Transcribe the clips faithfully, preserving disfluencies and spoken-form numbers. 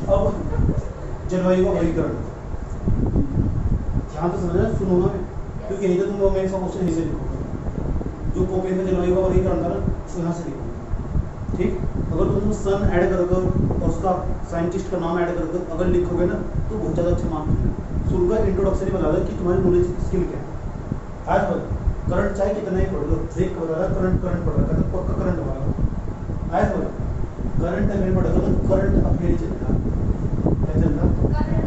अब जलवायु का वर्गीकरण, ध्यान से समझना, सुनो ना, क्योंकि नहीं तो तुम मेरे सब क्वेश्चन ऐसे लिखोगे। जो कोपेन का जलवायु का वर्गीकरण था ना, तो यहाँ से लिखोगे, ठीक। अगर तुम सन ऐड करोगे और उसका साइंटिस्ट का नाम ऐड करोगे, अगर लिखोगे ना तो बहुत ज़्यादा अच्छा मार्क्स मिलेगा। शुरू का इंट्रोडक्शन ही बता दो कि तुम्हारी नॉलेज स्किल क्या है। आज करंट चाहे कितना ही पढ़ लो, ब्रेक बता रहा करंट करंट पढ़ रहा है, पक्का करंट होगा। आज करंट अफेयर पढ़ोगे तो करंट अफेयर ही चलता है, क्या चलता है?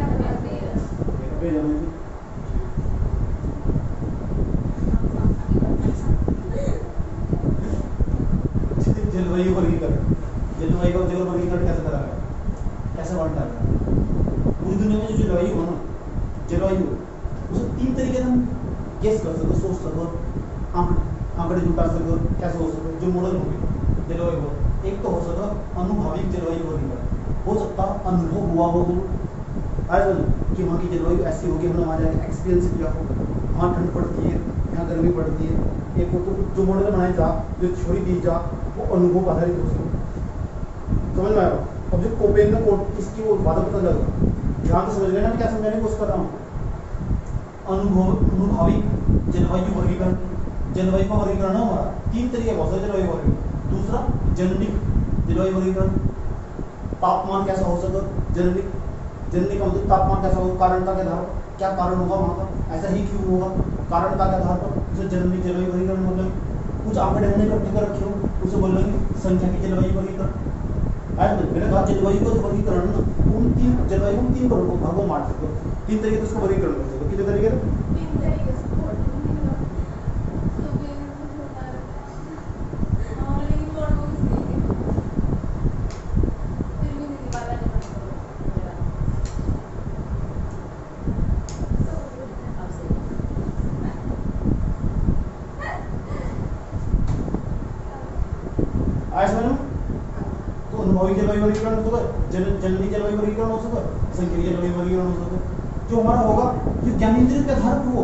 जलवायु वर्गीकरण, जलवायु का जल वर्गीकरण कैसे करा है, कैसे बांटा है? पूरी दुनिया में जो जलवायु हो ना, जलवायु उसे तीन तरीके से हम गेस कर सकते, सोच सको, आंकड़े जुटा सको, कैसे हो सके जो मॉडल होंगे जलवायु हो। एक तो हो सकता अनुभविक जलवायु वर्गीकरण, हो सकता अनुभव हुआ हो आज कि वहाँ की जलवायु ऐसी होगी, हमने वहाँ जाकर एक्सपीरियंस किया हो, वहाँ ठंड पड़ती है, यहाँ गर्मी पड़ती है। एक तो जो मॉडल बनाए जा, जो थ्योरी दी जा, वो अनुभव आधारित हो सकता, समझ में आया। अब जो कोपेन का कोड इसकी वो बात पता लगा, ध्यान से समझ लेना मैं क्या समझाने की कोशिश कर रहा हूँ। अनुभव अनुभविक जलवायु वर्गीकरण, जलवायु का वर्गीकरण है हमारा तीन तरीके का होता है जलवायु वर्गीकरण। दूसरा जननिक जलवायु वर्गीकरण, तापमान कैसा हो सकता, जननिक जननिक का मतलब तापमान कैसा होगा, कारण का आधार पर क्या कारण होगा वहाँ का, ऐसा ही क्यों होगा, कारण का आधार पर उसे जननिक जलवायु वर्गीकरण मतलब कुछ आंकड़े हमने इकट्ठे कर रखे हो, उसे बोलेंगे संख्या की जलवायु वर्गीकरण। आज मैंने कहा जलवायु का वर्गीकरण ना उन तीन जलवायु उन तीन भागों में बांट सकते हो, तीन तरीके से उसको वर्गीकरण कर सकते हो। कितने तरीके से? जलवायु वर्गीकरण हो सकता, जन जननी जलवायु वर्गीकरण हो सकता, संख्यिक जलवायु वर्गीकरण हो सकता। जो हमारा होगा जो ज्ञानेंद्रियों के आधार पर हो,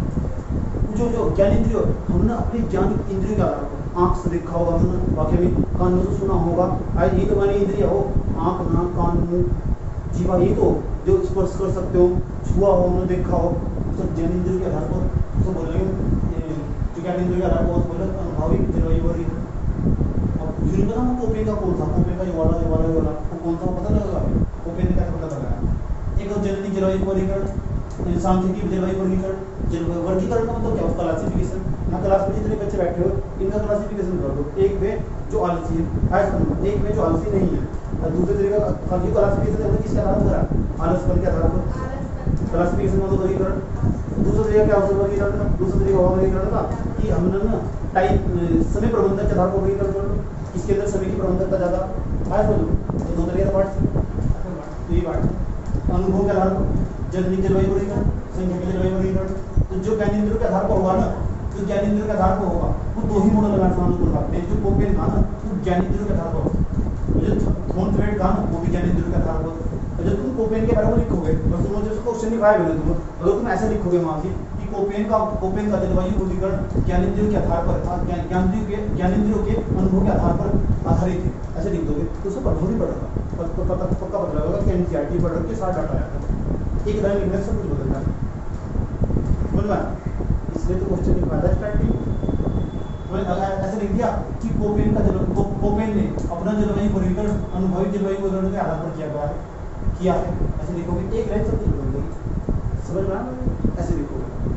जो जो ज्ञानेंद्रिय हमने अपने ज्ञान इंद्रियों के आधार पर, आंख से देखा होगा हमने, वाकई में कान से सुना होगा, आज ये तो हमारी इंद्रिय हो, आंख नाक कान मुंह जीवा, ये तो जो स्पर्श कर सकते हो, छुआ हो हमने देखा हो, सब ज्ञानेंद्रियों के आधार पर उसको बोलेंगे, जो ज्ञानेंद्रियों के आधार पर बोले अनुभविक जलवायु वर्गीकरण। मुझे नहीं पता ना कोपेन का कौन था, कोपेन का ये वाला ये वाला ये वाला वो कौन सा पता लगेगा, कोपेन का पता लगा। एक और जननी जलवायु वर्गीकरण, सांख्यिकी जलवायु वर्गीकरण। जलवायु वर्गीकरण का मतलब क्या है, क्लासिफिकेशन। यहाँ क्लास में जितने बच्चे बैठे हो इनका क्लासिफिकेशन कर दो, एक वे जो आलसी है, एक वे जो आलसी नहीं है, और दूसरे तरीके का क्लासिफिकेशन हमने किसके आधार पर करा, आलसपन के आधार पर क्लासिफिकेशन मतलब वर्गीकरण। दूसरा तरीका क्या होता है वर्गीकरण का, दूसरा तरीका होगा वर्गीकरण का कि हमने ना टाइप समय प्रबंधन के आधार पर वर्गीकरण कर लो, इसके अंदर समय की प्रबंधन का ज्यादा आज बोलो तो दो तरीके पार्ट तो ये पार्ट अनुभव के आधार पर जननी जलवायु वर्गीकरण, संख्या के जलवायु वर्गीकरण। तो जो ज्ञानेंद्रियों के आधार पर होगा ना, जो ज्ञानेंद्रियों के आधार पर होगा वो दो ही मॉडल लगाना शुरू करते हैं। जो कोपेन था ना वो ज्ञानेंद्रियों के आधार पर, जो थॉर्नथवेट था ना वो भी ज्ञानेंद्रियों के आधार पर। जब तुम कोपेन के बारे में लिखोगे और तुम मुझे क्वेश्चन लिखाए मैंने तुम अगर तुम ऐसे लिखोगे वहाँ की कि कोपेन का कोपेन का जलवायु वर्गीकरण ज्ञानेंद्रियों के आधार पर था, ज्ञानेंद्रियों के ज्ञानेंद्रियों के अनुभव के आधार पर आधारित है, ऐसे लिख दोगे तो उसको प्रभाव नहीं पड़ेगा, और तो पता पक्का पता लगेगा कि एनसीईआरटी पढ़ के साथ डाटा आया था, एक लाइन लिखने से सब कुछ बदल जाए, समझ में। इसलिए तो क्वेश्चन लिखवाया था स्टार्टिंग ऐसे लिख दिया कि कोपेन का जल कोपेन ने अपना जलवायु वर्गीकरण अनुभवी जलवायु वर्गीकरण के आधार पर किया गया है किया है ऐसे लिखोगे, एक लाइन सब कुछ बदल देगी, समझ में आया, ऐसे लिखोगे।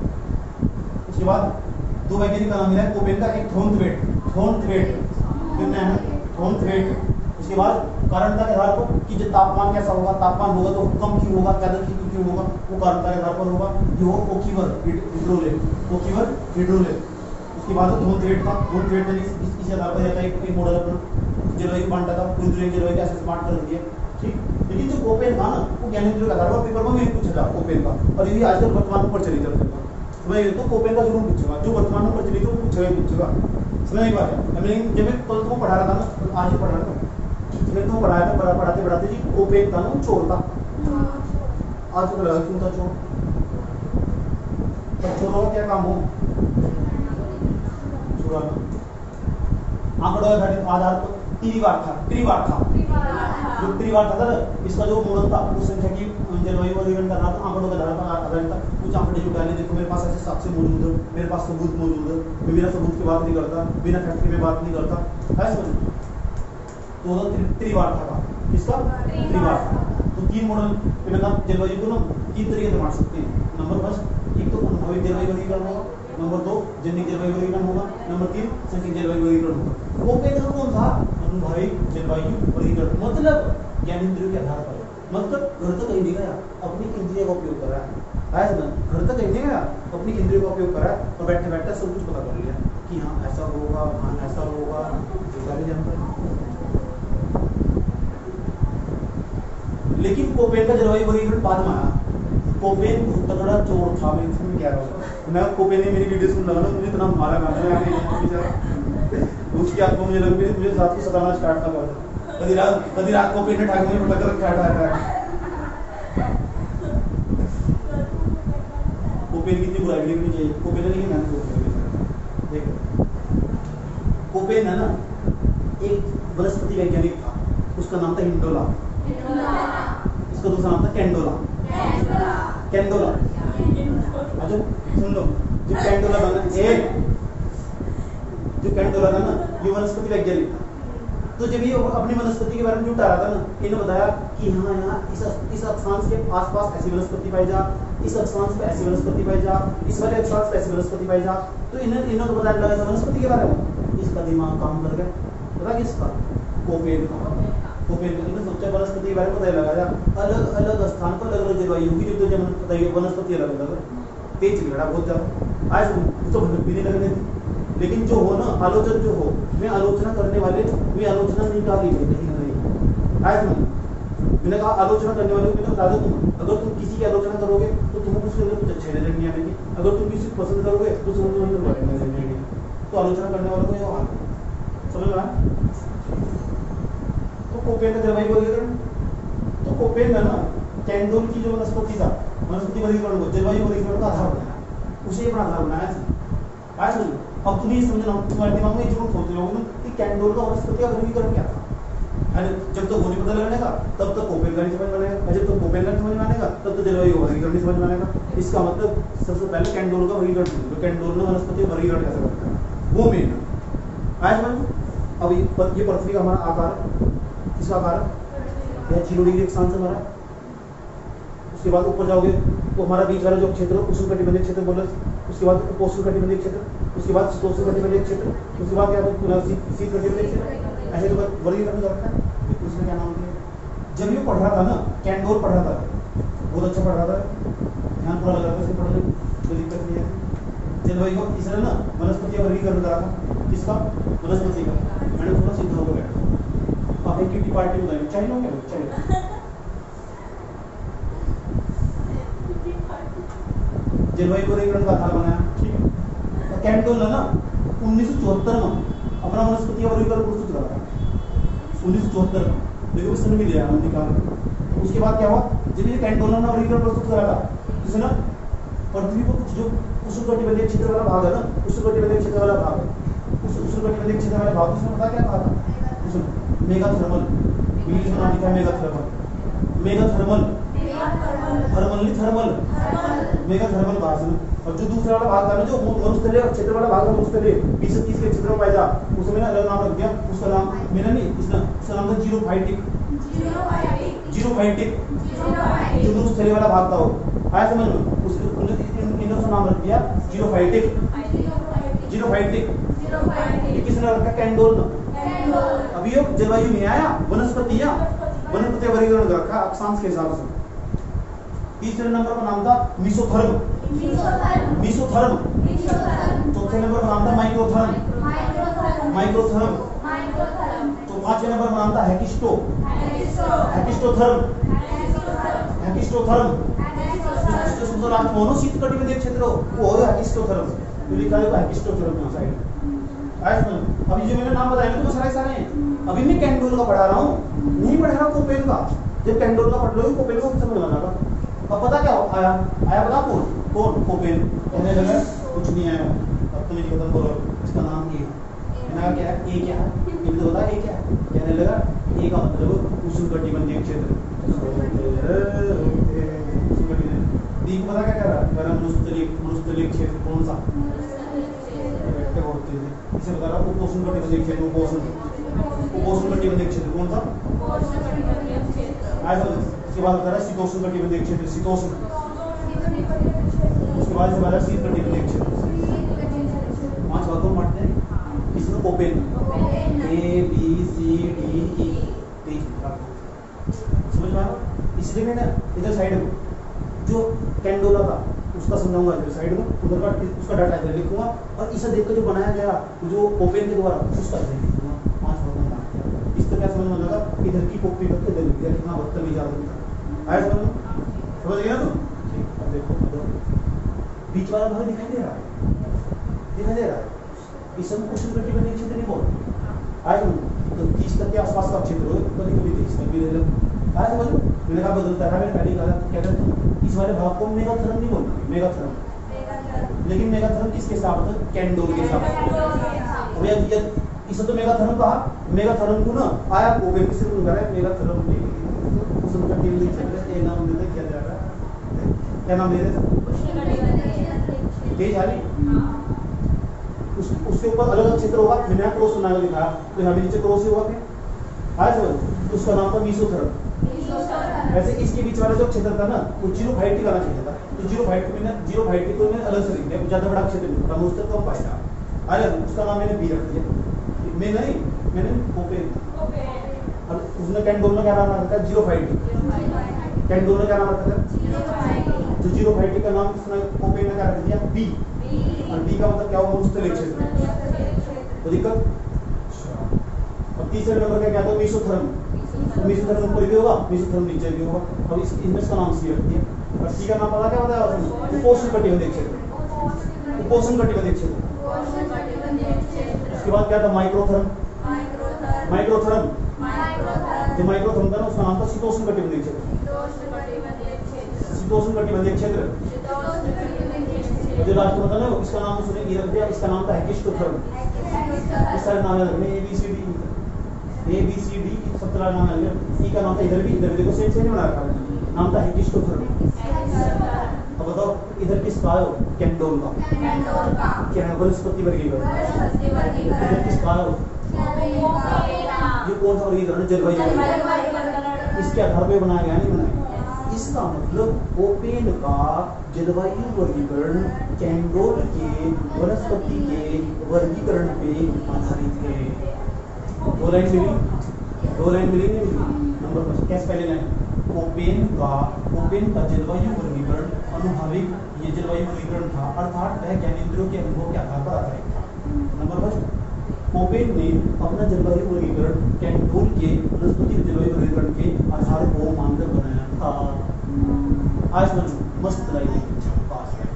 उसके बाद दो वैज्ञानिक का नाम मिला है कोपेन का, एक थॉर्नथवेट थॉर्नथवेट कितना है थॉर्नथवेट। उसके बाद कारणता के आधार पर कि जो तापमान कैसा होगा, तापमान होगा तो कम क्यों होगा, ज्यादा क्यों होगा, वो कारणता के आधार पर होगा। ये हो ओकीवर हिड्रोले ओकीवर हिड्रोले। उसके बाद थॉर्नथवेट था, थॉर्नथवेट ने इसी आधार पर जाता है एक मॉडल अपना जलवायु बांटा था, पूरी दुनिया की जलवायु कैसे स्मार्ट कर दिया, ठीक। लेकिन जो कोपेन था ना वो ज्ञानेंद्रियों के आधार पर पेपर में भी पूछा था कोपेन का, और ये आजकल वर्तमान में प्रचलित है। मैं तो कोपेन का जरूर पूछूंगा, जो वर्तमान में प्रचलित है वो पूछेगा ही पूछेगा, समझ नहीं बात है। मैं जब मैं कल तुमको पढ़ा रहा था ना, आज ही पढ़ा रहा था, मैं तुमको पढ़ाया था, पढ़ा पढ़ाते पढ़ाते जी कोपेन था ना चोर था, आज तो लगा क्यों था चोर, चोरों का क्या काम हो, चुराना। आंकड़ों के आधार पर त्रिवार था त्रिवार था जो त्रिवार्ता था इसका जो मॉडल था उस संख्या की जलवायु वर्गीकरण करना था आंकड़ों के आधार पर आधारित था। कुछ आंकड़े जो डाले देखो मेरे पास ऐसे साक्ष्य मौजूद है, मेरे पास सबूत मौजूद है, मैं बिना सबूत की बात नहीं करता, बिना फैक्ट की मैं बात नहीं करता, है समझ। तो त्रिवार्ता का इसका त्रिवार्ता तो तीन मॉडल मैंने कहा जलवायु को ना तीन तरीके से बांट सकते हैं। नंबर फर्स्ट एक तो अनुभविक जलवायु वर्गीकरण होगा, नंबर दो जनिक जलवायु वर्गीकरण होगा, नंबर तीन सांख्यिक जलवायु वर्गीकरण होगा। वो पहले कौन था? अनुभविक जलवायु वर्गीकरण मतलब ज्ञानेंद्रियों के आधार पर, मतलब घर तक कहीं नहीं गया, अपनी इंद्रियों का उपयोग कर रहा है, ऐसा घर तक कहीं नहीं गया, अपनी इंद्रियों का उपयोग कर रहा है और बैठे बैठे सब कुछ पता कर लिया कि हाँ ऐसा होगा, हाँ ऐसा होगा, जो सारी जानकारी। लेकिन कोपेन का जलवायु वर्गीकरण बाद में आया। कोपेन बहुत तगड़ा चोर था, मैं इसमें क्या रहा हूँ मैं कोपेन ने मेरी वीडियो सुन लगा ना, मुझे इतना मारा गाना उसकी आंखों में लग गई, मुझे साथ को सताना स्टार्ट था बहुत। कभी रात कभी रात को पेट ठाक में पता कर क्या था कोपेन कितनी बुराई नहीं चाहिए कोपेन नहीं मैंने देखो कोपेन है ना एक वनस्पति वैज्ञानिक था, उसका नाम था हिंडोला, इसका दूसरा नाम था कैंडोला। कैंडोला अच्छा सुन लो, जो कैंडोला था ना एक जो कैंडोला था ना ये वनस्पति वैज्ञानिक था। तो जब ये अपनी वनस्पति के बारे में जुटा रहा था ना, इन्होंने बताया कि हाँ यहाँ इस इस अक्षांश के आसपास ऐसी वनस्पति पाई जा, इस अक्षांश पे ऐसी वनस्पति पाई जा, इस वाले अक्षांश पे ऐसी वनस्पति पाई जा। तो इन्हें इन्होंने बताया लगा था वनस्पति के बारे में, इसका दिमाग काम कर गया। पता किसका? कोपेन का। कोपेन का इन्होंने सोचा वनस्पति के बारे में पता लगा था, अलग अलग स्थान पर अलग अलग जलवायु होगी, जो जब बताइए वनस्पति अलग अलग तेज झगड़ा बहुत ज्यादा आज उसको भटक भी नहीं लगने थी। लेकिन जो हो ना आलोचक जो हो, मैं आलोचना करने वाले वे आलोचना निकाली है कहीं ना कहीं। आज मैंने कहा आलोचना करने वाले को बता दो, तुम अगर तुम किसी की आलोचना करोगे तो तुम्हें उसके अंदर कुछ अच्छे नजर नहीं आएंगे, अगर तुम किसी को पसंद करोगे तो तुम्हें उसके अंदर बुरे नजर नहीं आएंगे। तो आलोचना करने वालों को ये हाल समझ में आया। तो कोपेन का जलवायु वर्गीकरण, तो कोपेन है ना कैंडोल की जो वनस्पति था वनस्पति वर्गीकरण को जलवायु वर्गीकरण का आधार बनाया, उसे अपना आधार बनाया। आज समझो अब तुम्हें ये समझना, तुम्हारे दिमाग में जरूर सोच रहे होगे कि कैंडोल का वनस्पति का वर्गीकरण क्या था। जब तक वो नहीं पता लगने का तब तक कोपेन का नहीं समझ में आएगा, जब तक कोपेन का नहीं समझ में आएगा तब तक जलवायु वर्गीकरण नहीं समझ में आएगा। इसका मतलब सबसे पहले कैंडोल का वर्गीकरण, तो कैंडोल ने वनस्पति का वर्गीकरण कैसे करता है वो मेन है। आज समझो अब ये पृथ्वी का हमारा आकार, इसका आकार यह जीरो डिग्री अक्षांश हमारा, उसके बाद ऊपर जाओगे तो हमारा बीच वाला जो क्षेत्र उष्णकटिबंधीय क्षेत्र बोले, उसके बाद उपोष्णकटिबंधीय क्षेत्र, उसके बाद शीतोष्णकटिबंधीय क्षेत्र, उसके बाद क्या शीतकटिबंधीय क्षेत्र, ऐसे तो वर्गीकरण करता है। उसमें क्या नाम दिया? जब ये पढ़ रहा था ना कैंडोल पढ़ रहा था, बहुत अच्छा पढ़ रहा था, ध्यान पूरा लगा था, पढ़ने में कोई दिक्कत नहीं है। जलवायु इसने ना वनस्पति का वर्गीकरण करा था, किसका? वनस्पति का। मैंने थोड़ा सीधा हो गया, आप एक किटी पार्टी बताइए, चाहिए हो क्या? चाहिए जलवायु वर्गीकरण का आधार बनाया, ठीक है। कैंडोल ने ना उन्नीस सौ चौहत्तर में अपना वनस्पति का वर्गीकरण प्रस्तुत करा था, उन्नीस सौ चौहत्तर में, देखो सन भी लिया हमने निकाल। उसके बाद क्या हुआ, जब ये कैंडोल ने वर्गीकरण प्रस्तुत करा था, जिसने ना पृथ्वी को कुछ जो उष्णकटिबंधीय क्षेत्र वाला भाग है ना, उष्णकटिबंधीय क्षेत्र वाला भाग है, उस उष्णकटिबंधीय क्षेत्र वाले भाग उसने पता क्या कहा था? उसने मेगाथर्मल, इंग्लिश में नाम लिखा है मेगाथर्मल, मेगाथर्मल थर्मल नहीं थर्मल मेगाथर्मल भाग है। और जो दूसरा वाला भाग था ना जो मरुस्थलीय क्षेत्र वाला भाग है, मरुस्थलीय बीस से तीस के क्षेत्र में पाया जा, उसमें ना अलग नाम रख दिया, उसका नाम मेरा नहीं, उसका उसका नाम था जीरोफाइटिक, जीरोफाइटिक जो मरुस्थलीय वाला भाग था वो आया समझ में, उसके इन्होंने नाम रख दिया जीरोफाइटिक, जीरोफाइटिक। ये किसने रखा? कैंडोल ने। अभी ये जलवायु में आया वनस्पति या वनस्पति वर्गीकरण रखा अक्षांश के हिसाब से। तीसरे नंबर का नाम था मीसोथर्म, मीसोथर्म। चौथे नंबर का नाम था माइक्रोथर्म, माइक्रोथर्म। तो पांचवे नंबर का नाम था हेकिस्टो, हेकिस्टोथर्म, हेकिस्टोथर्म। जो लास्ट मोनो शीतकटिबंधीय क्षेत्र वो हो हेकिस्टोथर्म, तो लिखा है हेकिस्टोथर्म यहाँ साइड। आज अभी जो मैंने नाम बताया तो सारे सारे हैं। अभी मैं कैंडोल का पढ़ा रहा हूँ, नहीं पढ़ा रहा कोपेन का। जब कैंडोल का पढ़ लो कोपेन को समझ में आएगा। अब पता क्या आया आया पता कौन कौन कोपेन कहने लगा कुछ नहीं आया। अब तो नहीं खत्म करो, इसका नाम ये है, क्या है? ए क्या है? ये तो होता है क्या कहने लगा ए का मतलब उष्णकटिबंधीय क्षेत्र, डी को पता क्या कह रहा है, कह रहा मरुस्थलीय मरुस्थलीय क्षेत्र कौन सा इसे बता रहा हूँ, उपोष्णकटिबंधीय क्षेत्र, उपोष्ण उपोष्णकटिबंधीय क्षेत्र कौन सा, उसके बाद बता रहा है शीतोष्णकटिबंधीय क्षेत्र, शीतोष्ण, उसके बाद से बता रहा है शीतकटिबंधीय क्षेत्र। पांच भागों में बांटते हैं, इसमें open A B C D E, तीन समझ में आया। इसी जगह ना इधर साइड में जो कैंडोला था उसका समझाऊंगा, इधर साइड में उधर का उसका डाटा इधर लिखूंगा, और इसे देखकर जो बनाया गया जो ओपेन के द्वारा उसका इधर लिखूंगा। पांच भागों में बांट दिया। इस तरह समझ में लगा, इधर की कॉपी करके इधर लिख दिया, कितना बदतमीज आदमी था। आया समझ में, समझ गया ना तुम? ठीक, अब देखो बीच वाला भाग दिखाई दे रहा है, दिखाई दे रहा है, इस उष्णकटिबंधीय क्षेत्र नहीं बोलते। आया समझ, तो तीस तक के आसपास का क्षेत्र हो, कभी कभी तीस तक भी ले लो। आया समझ, मैंने कहा बदलता है, मैंने पहले कहा क्या कहते हैं इस वाले भाग को मेगाथर्म नहीं बोलते, मेगाथर्म, लेकिन मेगाथर्म किसके साथ होता है, कैंडोल के साथ। अब ये इसे तो मेगाथर्म कहा, मेगाथर्म को ना आया को भी किसी को कह रहा है मेगाथर्म में उष्णकटिबंधीय क्षेत्र के नाम देते क्या जा रहा है, क्या नाम दे रहे थे, तेज हाली। उस, उसके ऊपर अलग अलग क्षेत्र होगा, मैंने यहाँ क्रॉस बनाकर दिखाया, तो यहाँ भी नीचे क्रॉस ही होगा क्या, आया समझ, उसका नाम था मीसोथर्म। वैसे इसके बीच वाला जो क्षेत्र था ना वो जीरो फाइव का क्षेत्र था, तो जीरो फाइव को मैंने जीरो फाइव को मैंने अलग से लिख दिया, ज्यादा बड़ा क्षेत्र नहीं था, उससे कम पाएगा, अरे उसका नाम मैंने बी रख दिया, मैं नहीं मैंने ओपेन, और उसने कैंडोल में क्या नाम रखा था, जीरो फाइव, कैंडोल में क्या नाम रखा था, तो जीरो फाइव का नाम उसने ओपेन में क्या रख दिया, बी, और बी का मतलब क्या होगा, मरुस्थलीय क्षेत्र, तो दिक्कत। अब तीसरे नंबर का क्या था, मीसोथर्म, मीसोथर्म ऊपर भी होगा, मीसोथर्म नीचे भी होगा, अब इस इनमें इसका नाम सी रख दिया, और सी का नाम पता क्या बताया उसने, उपोष्णकटिबंधीय क्षेत्र, उपोष्णकटिबंधीय क्षेत्र। उसके बाद क्या था, माइक्रोथर्म, माइक्रोथर्म, जो माइक्रोथर्म था ना उसका नाम था शीतोष्णकटिबंधीय क्षेत्र, शीतोष्णकटिबंधीय क्षेत्र। जो लास्ट में था ना इसका नाम उसने ये रख दिया, इसका नाम था हेकिस्टोथर्म, इस सारे नाम रखने A B C D, A B C D सत्रह नाम है, ई का नाम था इधर भी, इधर देखो सेम सेम बना रखा है, नाम था हेकिस्टोथर्म। अब बताओ इधर किसका है, कैंडोल का, कैंडोल का क्या है, वनस्पति वर्गीकरण, इधर किसका है, ये कौन सा वर्गीकरण, जलवायु, इसके आधार पे बनाया गया, नहीं बनाया। इसका मतलब ओपेन का जलवायु वर्गीकरण कैंडोल के वनस्पति के वर्गीकरण पे आधारित है। दो लाइन मिली, दो लाइन मिली नहीं मिली, नंबर फर्स्ट कैसे पहले लाइन, ओपेन का ओपेन का जलवायु वर्गीकरण अनुभाविक ये जलवायु वर्गीकरण था, अर्थात वह ज्ञानेंद्रियों के अनुभव के आधार पर आधारित था। नंबर फर्स्ट ओपेन ने अपना जलवायु वर्गीकरण कैंडोल के वनस्पति जलवायु वर्गीकरण के आधार को मानकर बनाया था। आज समझो, मस्त लाइन पास है,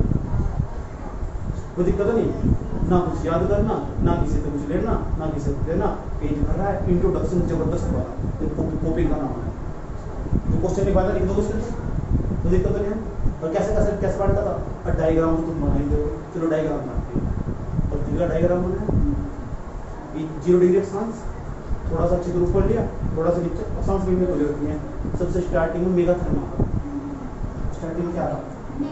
कोई दिक्कत नहीं, ना कुछ याद करना, ना किसी से कुछ लेना, ना किसी से लेना, पेज भर रहा है, इंट्रोडक्शन जबरदस्त वाला, ओपेन का नाम है, तो क्वेश्चन के बाद लिख दो क्वेश्चन, तो दिक्कत नहीं है। और कैसे कैसे कैसे बांटता था, और डायग्राम तो तुम बना ही दो, चलो डायग्राम बनाते हैं, और जिसका डायग्राम बना जीरो डिग्री अक्षांश, थोड़ा सा चित्र ऊपर लिया, थोड़ा सा नीचे, अक्षांश में को ले रखी है। सबसे स्टार्टिंग में मेगाथर्म आया, स्टार्टिंग में क्या था,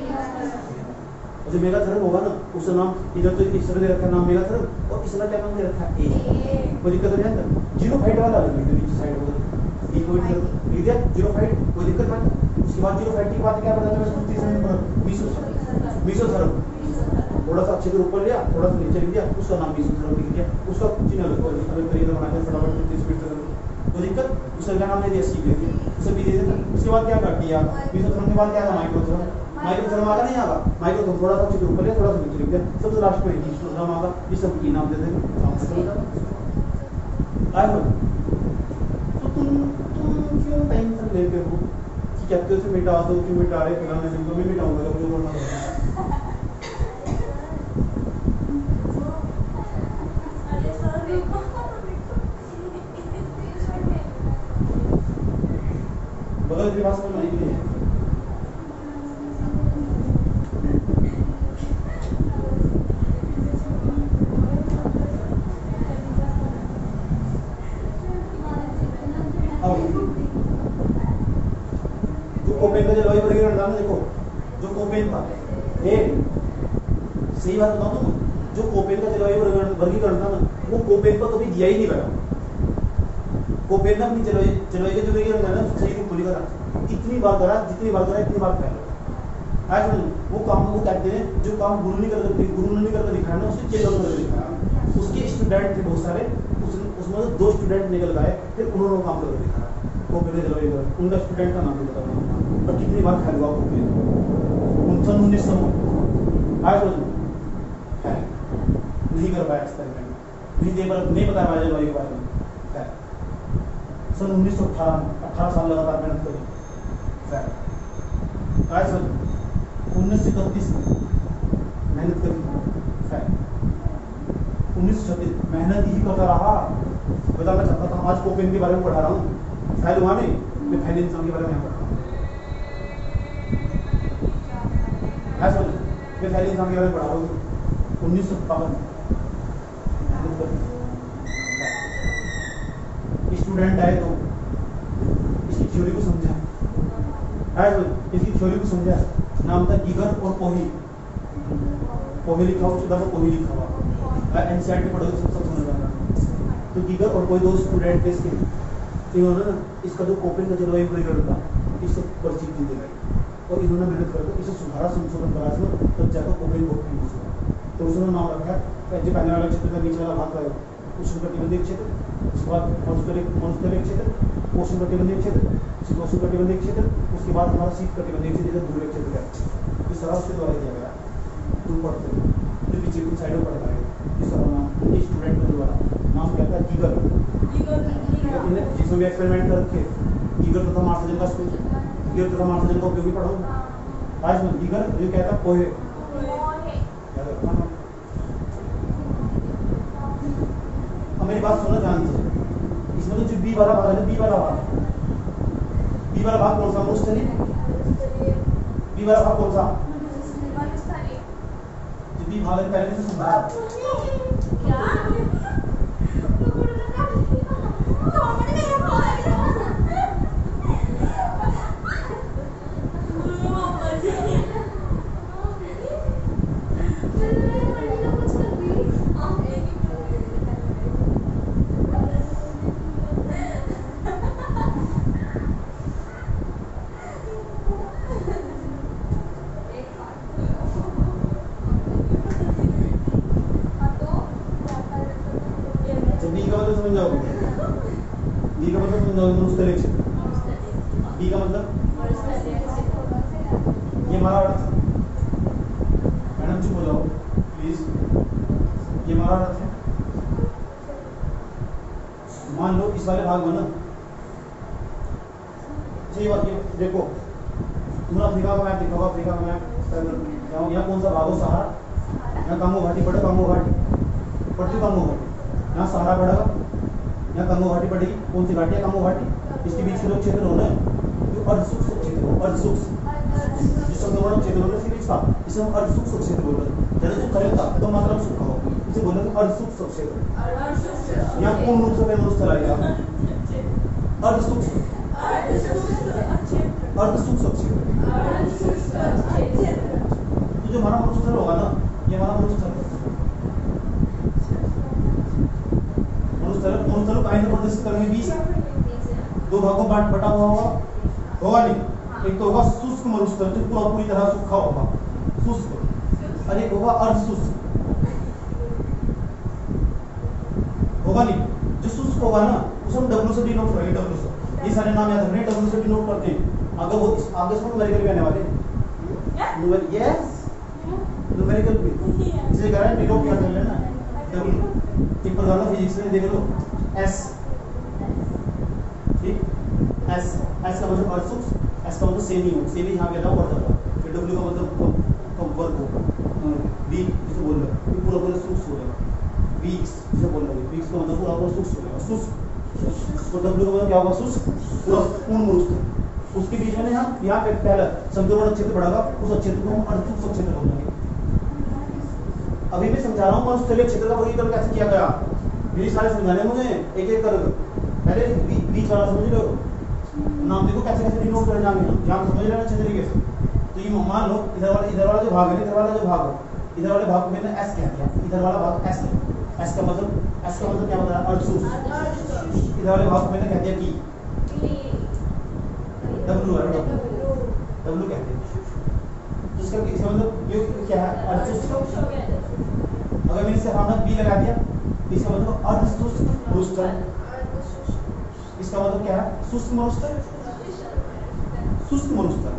जो मेगाथर्म होगा ना उसका नाम इधर तो इस तरह दे रखा है नाम मेगाथर्म, और इसका क्या नाम दे रखा है ए, कोई दिक्कत नहीं है। जीरो फाइट वाला लिख दो नीचे साइड होगा, ये कोई लिख दिया जीरो फाइट, कोई दिक्कत नहीं। उसके बाद जीरो फाइट के बाद क्या बताया मैं तीसरे नंबर मीसोथर्म, मीसोथर्म थोड़ा सा अच्छे से ऊपर लिया, थोड़ा सा नीचे लिख दिया, उसका नाम मीसोथर्म लिख दिया, उसका चिन्ह अगर तरीका बना के फटाफट तीस मिनट तक तो दिक्कत, उसका क्या नाम दे दिया सी लिख दिया, उसे भी दे देता। उसके बाद क्या कर दिया, मीसोथर्म के बाद क्या था, माइक्रोथर्म, माइक्रोथर्म आगा नहीं आगा, माइक्रोथर्म थोड़ा सा अच्छे से ऊपर लिया, थोड़ा सा नीचे लिख दिया, सबसे लास्ट में हेकिस्टोथर्म आगा, ये सब की नाम दे देंगे, काम खत्म हो जाएगा। आए तो तुम तुम क्यों टेंशन लेते हो कि कहते हो मिटा दो, क्यों मिटा रहे, फलाने दिन को मैं मिटाऊंगा जब मुझे बोलना पड़ेगा। बगल की भाषा में नहीं है, अब जो कोपेन का जलवायु वर्गीकरण था ना, देखो जो कोपेन था, ए सही बात बताऊं तुम, जो कोपेन का जलवायु वर्गीकरण था ना, वो कोपेन पर कभी दिया ही नहीं गया। कोपेन ने अपनी जलवायु जलवायु का जो वर्गीकरण है ना, सही रूप में करा, इतनी बार करा, जितनी बार करा इतनी बार फैला। आज वो काम वो कहते हैं, जो काम गुरु नहीं करके गुरु ने नहीं करके दिखाया ना, उसे चेतन करके दिखाया। उसके स्टूडेंट थे बहुत सारे, उस, उसमें दो स्टूडेंट निकल गए, फिर उन्होंने वो काम करके दिखाया। कोपेन का जलवायु, उनका स्टूडेंट का नाम नहीं पता और कितनी बार फैल हुआ कोपेन सन उन्नीस सौ आज नहीं कर पाया एक्सपेरिमेंट, नहीं दे नहीं बता पाया जलवायु के बारे में। सन उन्नीस सौ अठारह अठारह साल लगातार मेहनत करी। आज सन उन्नीस सौ इकतीस में मेहनत करी, उन्नीस सौ छत्तीस मेहनत ही करता रहा, बताना चाहता था। आज कोपेन के बारे में पढ़ा रहा हूँ, फैल हुआ नहीं, मैं फैले इंसान के बारे में पढ़ रहा हूँ। मैं फैले इंसान के बारे में पढ़ा रहा हूँ उन्नीस सौ बावन स्टूडेंट आए तो इसकी थ्योरी को समझा, इसकी थ्योरी को समझा। नाम था गीगर और कोही, कोही लिखा हुआ, सुधा को कोही लिखा हुआ, एनसीईआरटी पढ़ोगे सब सब समझ आएगा। तो गीगर और कोई दो स्टूडेंट थे इसके, इन्होंने ना इसका जो कोपेन का जलवायु वर्गीकरण था, इससे प्रसिद्धि दिलाई और इन्होंने मेहनत करके इसे सुधारा, संशोधन करा, इसमें तब जाकर कोपेन बहुत फेमस हुआ। तो उसने नाम रखा जो पहले वाले क्षेत्र का नीचे वाला भाग है उष्णकटिबंधीय क्षेत्र, उसके बाद मरुस्थलीय क्षेत्र, उष्णकटिबंधीय क्षेत्र, उष्णकटिबंधीय क्षेत्र, उसके बाद हमारा शीतकटिबंधीय क्षेत्र, ध्रुवीय क्षेत्र है। ये सारा उसके द्वारा दिया गया, तुम पढ़ते हो फिर पीछे कुछ साइड में पढ़ पाएगा। ये सारा नाम उनके स्टूडेंट के द्वारा नाम क्या था, गीगर, जिसमें भी एक्सपेरिमेंट कर रखे। गीगर तथा मार्सजन का गीगर तथा मार्सजन का उपयोगी पढ़ो। आज में गीगर ये कहता पोहे, मेरी बात सुनो ध्यान से। इसमें तो जो बी वाला भाग है, बी वाला भाग बी वाला भाग कौन सा, मरुस्थलीय। बी वाला भाग कौन सा, जो बी भाग है पहले से सुना भाग बना। देखो तुम्हें अफ्रीका का मैप दिखा होगा, अफ्रीका का मैप, यहाँ कौन सा भाग हो, सहारा, यहाँ कांगो घाटी पड़े, कांगो घाटी पड़ती, कांगो घाटी, यहाँ सहारा पड़ेगा, यहाँ कांगो घाटी पड़ेगी। कौन सी घाटी है, कांगो घाटी। इसके बीच के जो क्षेत्र होना है जो अर्धशुष्क क्षेत्र हो, अर्धशुष्क जिसका क्षेत्र होना इसके बीच का, इसे हम अर्धशुष्क क्षेत्र बोलते हैं। जैसे जो करेगा तो मात्रा में सूखा हो, इसे बोलते हैं अर्धशुष्क क्षेत्र। यहाँ पूर्ण रूप से मरुस्थल आएगा, अर्धशुष्क अर्धशुष्क क्षेत्र। तो जो हमारा मरुस्थल होगा ना, ये हमारा मरुस्थल मरुस्थल मरुस्थल का आयन प्रदर्शित करेंगे बीस दो भागों बांट बटा हुआ होगा, होगा नहीं। एक तो होगा शुष्क मरुस्थल जो पूरा पूरी तरह सूखा होगा, शुष्क, और एक होगा अर्धशुष्क, होगा नहीं। जो शुष्क होगा ना उसे हम डब्ल्यू से डिनोट करेंगे, डब्ल्यू से। ये सारे नाम याद रखने, डब्ल्यू से डिनोट करते हैं। अगर वो आगे से न्यूमेरिकल भी आने वाले, यस न्यूमेरिकल भी इसे कह रहे हैं, डिनोट क्या कर लेना, डब्ल्यू। एक प्रकार का फिजिक्स में देख लो, एस, ठीक, एस, एस का मतलब अर्धशुष्क, एस का मतलब सेमी हो, सेमी यहाँ पे आता है बढ़ जाता है। फिर डब्ल्यू का मतलब कम वर्क हो, वीक जिसे बोल रहे हैं, पूरा पूरा शुष्क हो जाएगा। वीक्स जिसे बोल रहे हैं, वीक्स का मतलब पूरा पूरा शुष्क हो जाएगा, शुष्क। तो डब्ल्यू का मतलब क्या होगा, शुष्क, पूरा पूर्ण मरुस्थल। उसके बीच में यहाँ यहाँ पे पहला संक्रमण क्षेत्र बढ़ेगा, उस क्षेत्र को हम अर्धशुष्क क्षेत्र बोलेंगे। अभी मैं समझा रहा हूँ मरुस्थलीय क्षेत्र का वर्गीकरण कैसे किया गया, मेरी सारे समझाने मुझे एक एक कर। पहले बी, बीच वाला समझ लो नाम, देखो कैसे कैसे डिनोट कर जाएंगे हम, यहाँ समझ लेना अच्छे तरीके से। तो ये मान लो इधर वाला इधर वाला जो भाग है, इधर वाला जो भाग है, इधर वाले भाग को मैंने एस कह दिया, इधर वाला भाग एस है। एस का मतलब एस का मतलब क्या बताया, अर्धसूत्र। इधर वाले भाग को मैंने कह दिया की, डब्ल्यू है, डब्ल्यू डब्ल्यू कहते हैं। तो इसका इसका मतलब ये क्या है, अर्धसूत्र। अगर मैंने इसे हमने बी लगा दिया, इसका मतलब अर्धसूत्र मरुस्थल। इसका मतलब क्या है, शुष्क मरुस्थल, शुष्क मरुस्थल।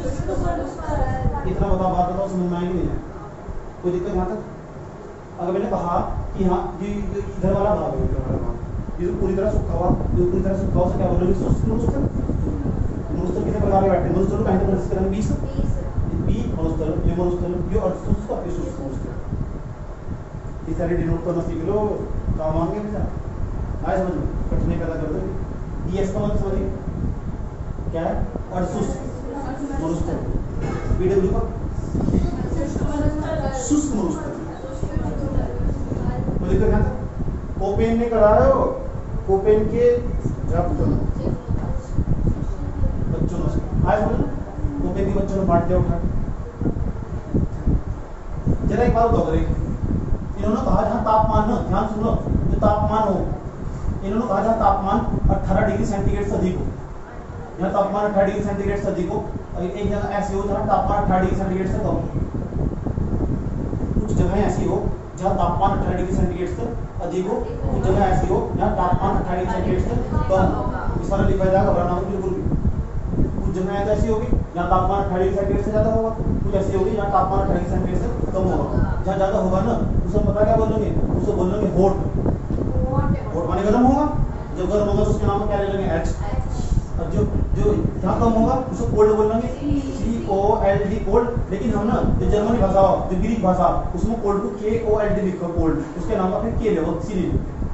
इतना बता बात बताओ, समझ में आएगी नहीं, कोई दिक्कत यहाँ तक? अगर मैंने कहा कि हाँ ये इधर वाला भाग है, इधर वाला भाग ये जो पूरी तरह सूखा हुआ, जो पूरी तरह सूखा हुआ, क्या बोलोगे, शुष्क मरुस्थल। मरुस्थल कितने प्रकार के बैठे हैं, मरुस्थल को कहीं पर डिस्कस करेंगे, बीस बी मरुस्थल, ये मरुस्थल, ये अर्धशुष्क और शुष्क मरुस्थल। इस सारे डिनोट करना सीख लो, काम आएंगे बेटा, आए समझ में, कठिनाई पैदा कर दोगे। डीएस का मतलब समझिए क्या है, अर्धशुष्क मरुस्थल। पीडब्ल्यू का शुष्क मरुस्थल। मुझे तो यहाँ तक कोपेन ने कराया हो, कोपेन के बच्चों ने आए समझ, कोपेन के बच्चों ने बांट दिया उठा। जरा एक बात बताओ, इन्होंने कहा जहाँ तापमान, ध्यान सुनो, जो तापमान हो, इन्होंने कहा जहाँ तापमान अठारह डिग्री सेंटीग्रेड से अधिक हो, यहाँ तापमान अठारह डिग्री सेंटीग्रेड से अधिक हो, और एक जगह ऐसी हो जहाँ तापमान अठारह डिग्री सेंटीग्रेड से कम हो। कुछ जगह ऐसी हो जहाँ तापमान अठारह डिग्री सेंटीग्रेड से अधिक हो, कुछ जगह ऐसी हो जहाँ तापमान अठारह डिग्री सेंटीग्रेड से कम हो। इस बार लिखा जाएगा, घबराना मत बिल्कुल भी। कुछ जगह ऐसी होगी जहाँ तापमान अठारह डिग्री सेंटीग्रेड से ज्यादा होगा, कुछ ऐसी होगी जहाँ तापमान अठारह डिग्री सेंटीग्रेड से कम होगा। जहाँ ज्यादा होगा ना उसे पता क्या बोलेंगे, उसे बोलेंगे हॉट। हॉट माने गर्म होगा, जब गर्म होगा तो उसके नाम क्या ले लेंगे, एच। और जो जो जहाँ कम होगा उसको कोल्ड बोलेंगे, C O L D cold. लेकिन हम ना जो जर्मनी भाषा हो, जो ग्रीक भाषा, उसमें कोल्ड को के ओ एल डी लिखो, कोल्ड, उसके नाम का फिर के ले, वो सी ले।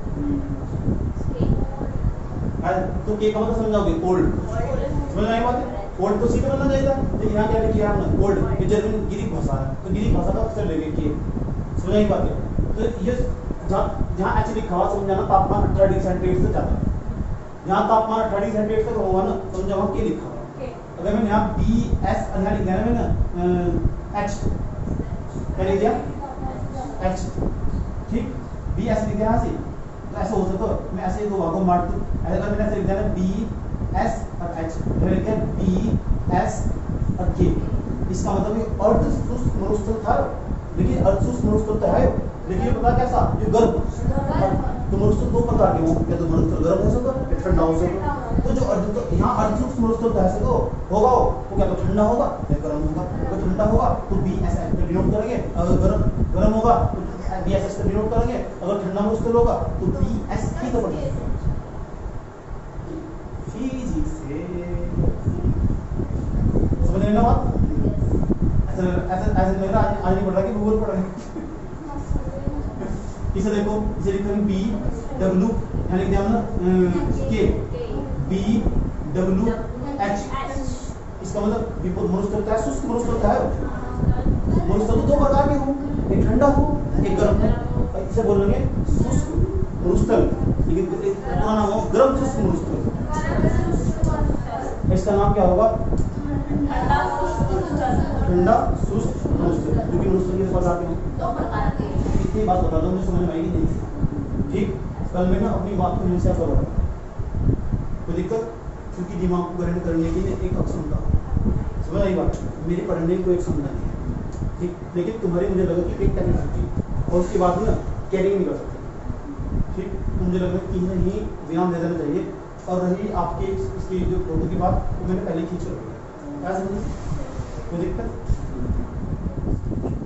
तो के का मतलब समझाओगे, कोल्ड। समझ आई बात है, कोल्ड तो सी का बनना चाहिए था, लेकिन यहाँ क्या लिखा है हमने, कोल्ड। ये जर्मनी ग्रीक भाषा है, तो ग्रीक भाषा का अक्षर लेंगे के। समझ आई बात है। तो ये जहाँ जहाँ एच लिखा हुआ समझाना तापमान अठारह डिग्री सेंटीग्रेड से ज्यादा, यहाँ तापमान अठारह डिग्री सेंटीग्रेड तक होगा ना, समझा वहाँ के लिखा हुआ। अगर मैंने यहाँ बी एस अध्याय लिख दिया ना मैंने, एच क्या लिख दिया, एच, ठीक, बी एस लिख दिया यहाँ से, तो ऐसा हो सकता है मैं ऐसे ही दो भागों में बांट दूँ। ऐसे अगर मैंने ऐसे लिख दिया ना बी एस और एच, फिर लिख दिया बी एस और के, इसका मतलब ये अर्धशुष्क मरुस्थल था, लेकिन अर्धशुष्क मरुस्थल तो है, लेकिन पता कैसा, ये गर्म। तो मरुस्थल दो प्रकार के होंगे, या तो मरुस्थल गर्म हो सकता है, ठंडा हो सकता है। तो जो अर्ध, तो यहाँ अर्धशुष्क मरुस्थल तो ऐसे तो होगा हो, तो क्या तो ठंडा होगा या गर्म होगा। अगर ठंडा होगा तो बी एस एच पे डिनोट करेंगे, अगर गर्म गर्म होगा तो बी एस एच पे डिनोट करेंगे, अगर ठंडा मरुस्थल होगा तो बी एस पी तो पड़ेगा। फिजिक्स से समझ लेना बात, ऐसा ऐसा ऐसा लग रहा है आज नहीं पढ़ रहा कि भूगोल पढ़ रहे हैं। इसे देखो, इसे लिखते हैं बी डब्ल्यू, यहाँ लिख दिया हमने के, बी डब्ल्यू एच। इसका मतलब मरुस्थल का है, शुष्क मरुस्थल का है। मरुस्थल तो दो प्रकार के हो, एक ठंडा हो, एक गर्म हो। इसे बोलेंगे शुष्क मरुस्थल, लेकिन पूरा नाम हो गर्म शुष्क मरुस्थल। इसका नाम क्या होगा, ठंडा शुष्क मरुस्थल, क्योंकि मरुस्थल के प्रकार के हैं। इतनी बात बता दो, मुझे समझ में आएगी नहीं, ठीक। कल मैं ना अपनी बात को निश्चय करो, कोई दिक्कत, क्योंकि दिमाग को ग्रहण करने के लिए एक अक्षमता, समझ आई बात, मेरे पढ़ने को एक क्षमता नहीं है, ठीक। लेकिन तुम्हारी मुझे लगा कि एक टेक्निसिटी, और उसके बाद ना कैरिंग नहीं कर सकते, ठीक। तो मुझे लगा कि नहीं ध्यान दे देना चाहिए। और रही आपके इसकी जो फोटो की बात, वो मैंने पहले खींच रखी है, क्या समझे, कोई दिक्कत।